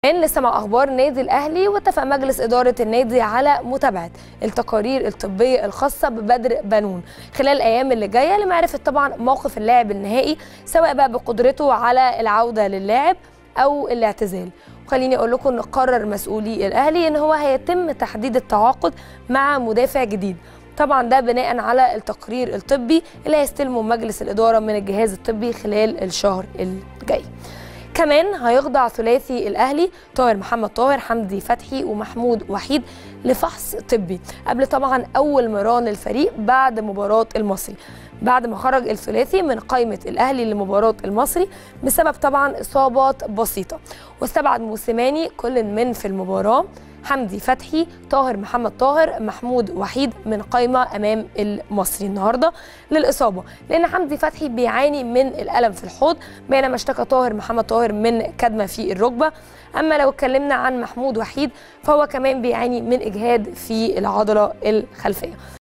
لسه مع اخبار النادي الاهلي، واتفق مجلس اداره النادي على متابعه التقارير الطبيه الخاصه ببدر بنون خلال الايام اللي جايه لمعرفه طبعا موقف اللاعب النهائي، سواء بقى بقدرته على العوده للعب او الاعتزال. وخليني اقول لكم ان قرر مسؤولي الاهلي ان هو هيتم تحديد التعاقد مع مدافع جديد، طبعا ده بناء على التقرير الطبي اللي هيستلمه مجلس الاداره من الجهاز الطبي خلال الشهر الجاي. كمان هيخضع ثلاثي الاهلي طاهر محمد طاهر، حمدي فتحي ومحمود وحيد لفحص طبي قبل طبعا اول مران الفريق بعد مباراه المصري، بعد ما خرج الثلاثي من قائمه الاهلي لمباراه المصري بسبب طبعا اصابات بسيطه. واستبعد موسيماني كل من في المباراه حمدي فتحي، طاهر محمد طاهر، محمود وحيد من قائمه امام المصري النهارده للاصابه، لان حمدي فتحي بيعاني من الالم في الحوض، بينما اشتكى طاهر محمد طاهر من كدمه في الركبه. اما لو اتكلمنا عن محمود وحيد فهو كمان بيعاني من اجهاد في العضله الخلفيه.